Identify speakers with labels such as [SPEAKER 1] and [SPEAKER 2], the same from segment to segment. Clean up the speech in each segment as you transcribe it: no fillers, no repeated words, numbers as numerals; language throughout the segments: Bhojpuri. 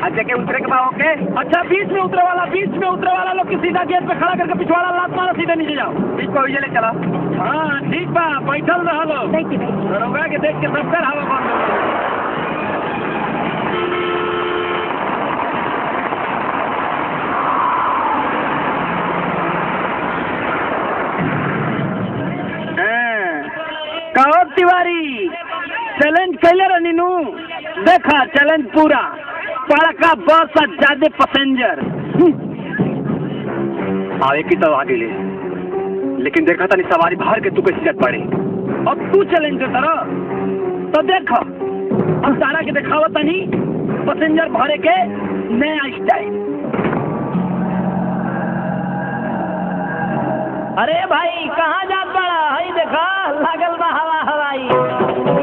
[SPEAKER 1] अच्छा के उतरे के बाद ओके।
[SPEAKER 2] अच्छा बीच में उतरे वाला लोग की सीधा गेट पे खड़ा करके पिछवाड़ा लात मारो, सीधे नीचे जाओ।
[SPEAKER 1] बीच को ले चला।
[SPEAKER 2] हाँ ठीक बा, बैठल रह लो। दरोगा के देख के सब कर हवा बंद हो गई। कहो तिवारी चैलेंज कैले रहनी नू, देखा चैलेंज पूरा बड़का बस और ज्यादा पैसेंजर
[SPEAKER 1] आवे की तो आगे ले, लेकिन देखा था नहीं सवारी बाहर के तू कैसी जट पड़े।
[SPEAKER 2] अब तू चैलेंज करता रह तो देखो हम सारा के दिखावा तनी पैसेंजर भरे के नया स्टाइल। अरे भाई कहाँ जात बड़ा है, देखा लागल बा हवा हवाई।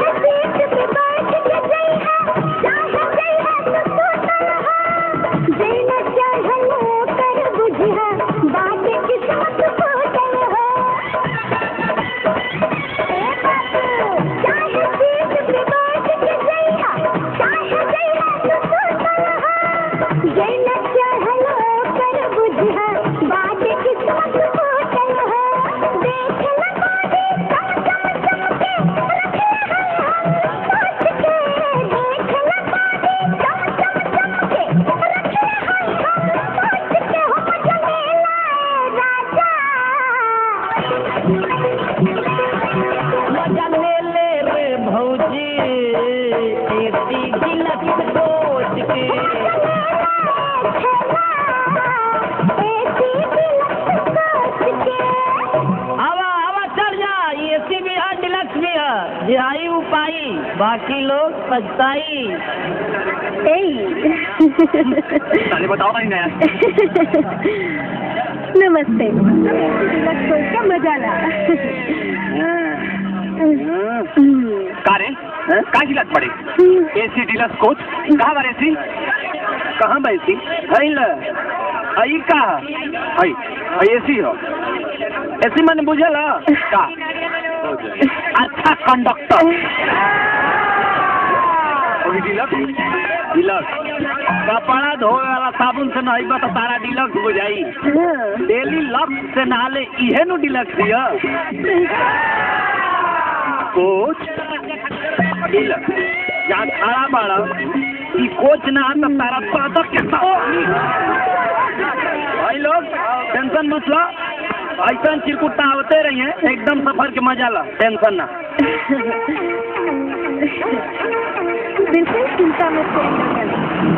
[SPEAKER 3] जय
[SPEAKER 2] बाकी लोग पछताई।
[SPEAKER 1] साले बताओ नहीं नया।
[SPEAKER 3] नमस्ते। का मजा ला।
[SPEAKER 1] कारे का गिलास पड़े एसी डीलक्स कोच कहाँ बार एसी कहाँ बा एसी आई का आई एसी हो एसी मैंने बुझल का अच्छा कंडक्टर डीलक्स कपड़ा धोए वाला साबुन से नहीं बता तारा डीलक्स हो जाई डेली लक्स से नहाले इहे नु डीलक्स हिया कोच डीलक्स जहाँ खड़ा बाड़ा ई कोच ना तो तारा पादक के भाई लोग टेंशन मत लो ऐसा चिरकुट्टा आवते रही है एकदम सफर के मजा ला टेंशन ना
[SPEAKER 3] बिल्कुल चिंता मत करिए।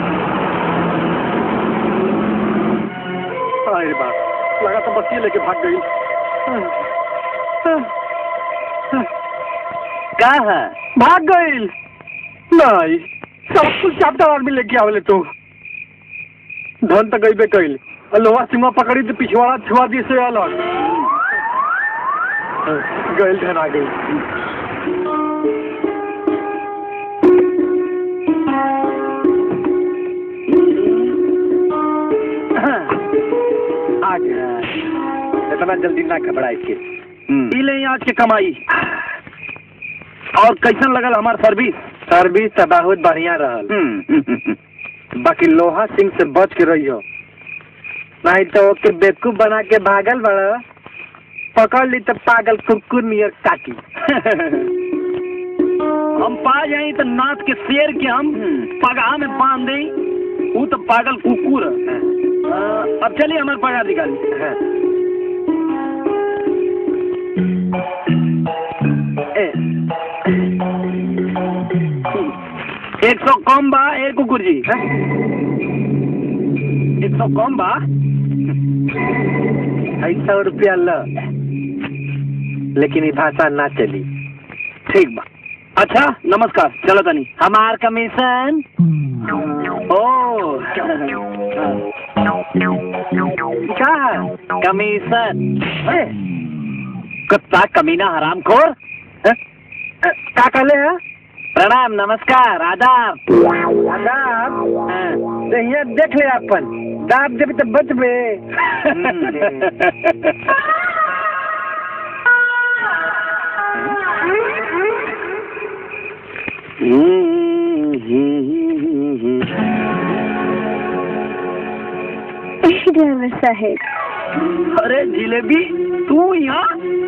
[SPEAKER 1] अरे बाप लगा तो बस ये लेके भाग गई क्या है भाग गई नहीं सब कुछ चैप्टर आदमी लेके आवले तो धन तक गई कैल लोहा सिंह पकड़ी तो पिछवाड़ा छुआ दी से अलग गई धन आ गई आ गया इतना जल्दी ना घबराए के ले आज के कमाई और कैसन लगल हमार सर्विस तो बहुत बढ़िया रहल बाकी लोहा सिंह से बच के रही हो नहीं तो ओके बेवकूफ बना के भागल बड़ा पकड़ ली तो पागल कुकुर नियर काटी हम पा जाए तो नाथ के शेर के हम पगहा में बांध दे वो तो पागल कुकुर अब चलिए हमारे पगहा निकाली 100 कम बा ए कुकुर जी 100 कम बा 100 रुपया ल लेकिन ये भाषा ना चली ठीक बा अच्छा नमस्कार चलो तनी हमार कमीशन ओ क्या कमीशन कुत्ता कमीना हरामखोर क्या कहले है प्रणाम नमस्कार आदाब आदाब यहाँ देख ले अपन दाब देवी तो बचबे
[SPEAKER 3] ड्राइवर साहेब
[SPEAKER 1] अरे जिलेबी तू यहाँ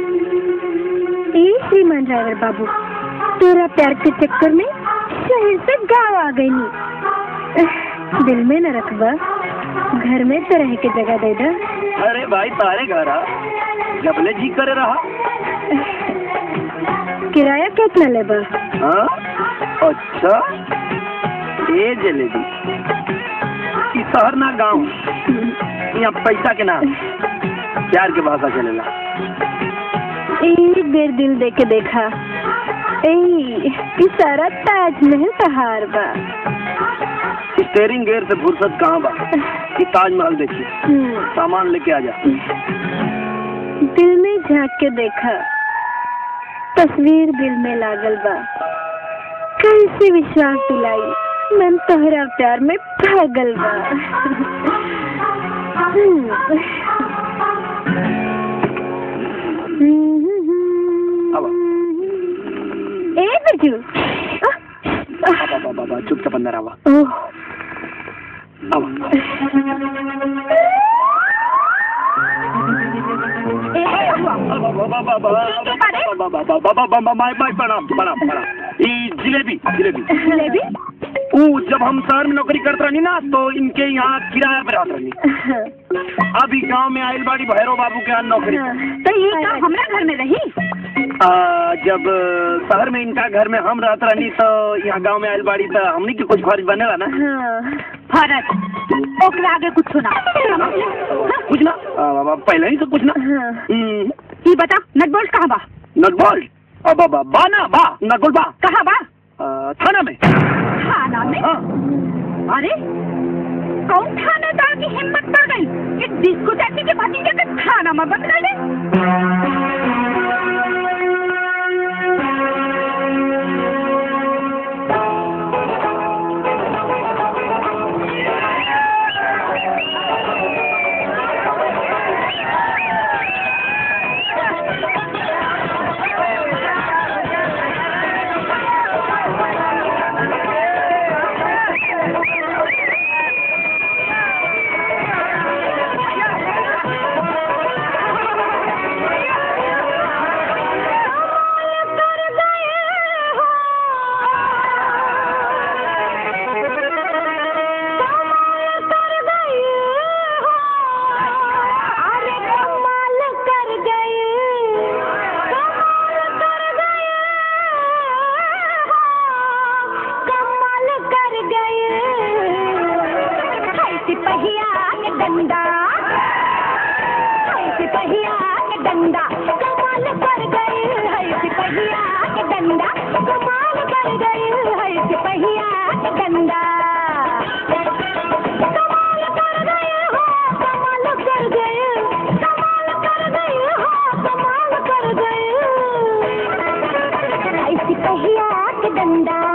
[SPEAKER 3] श्रीमान ड्राइवर बाबू तेरा प्यार के चक्कर में शहर से गाँव आ गई नी दिल में न रखबा घर में तो रह के जगह दे दे
[SPEAKER 1] अरे भाई तारे घर आ जबले जी करे रहा
[SPEAKER 3] किराया कितना लेबा
[SPEAKER 1] हाँ अच्छा ये जलेबी ई शहर ना गाँव यहाँ पैसा के नाम प्यार के भाषा चलेला
[SPEAKER 3] एक बेर दिल दे के देखा सारा ताजमहल तहार बा
[SPEAKER 1] स्टेरिंग गेयर से फुर्सत कहाँ बा कि ताजमहल देखी सामान लेके आ जा
[SPEAKER 3] दिल में झांक के देखा तस्वीर दिल में लागल बा कैसे विश्वास दिलाई मन तोहरा प्यार में पागल बा ए बिजू
[SPEAKER 1] बाबा चुपचाप अंदर आवा जिलेबी जब हम शहर में नौकरी करते रही ना तो इनके यहाँ किराया पे रहते रही अभी गांव में आयल बाड़ी भैरव बाबू के यहाँ नौकरी
[SPEAKER 3] तो ये हमारा घर में रही
[SPEAKER 1] जब शहर में इनका घर में हम रहते रही तो यहाँ गांव में आयल बाड़ी तो हमनी के कुछ फर्ज बनेला ना
[SPEAKER 3] फर्ज ओकरे आगे कुछ ना
[SPEAKER 1] कुछ ना पहले ही से कुछ ना
[SPEAKER 3] ये बता नट बोल्ट कहाँ बा
[SPEAKER 1] नट बोल्ट बा ना बा नट बोल्ट बा
[SPEAKER 3] कहाँ बा
[SPEAKER 2] थाना में।
[SPEAKER 4] थाना में?
[SPEAKER 2] हाँ।
[SPEAKER 4] अरे कौन थानेदार की हिम्मत बढ़ गई कि डिस्को चाची के भतीजे के थाना में बंद कर दे?
[SPEAKER 3] डंडा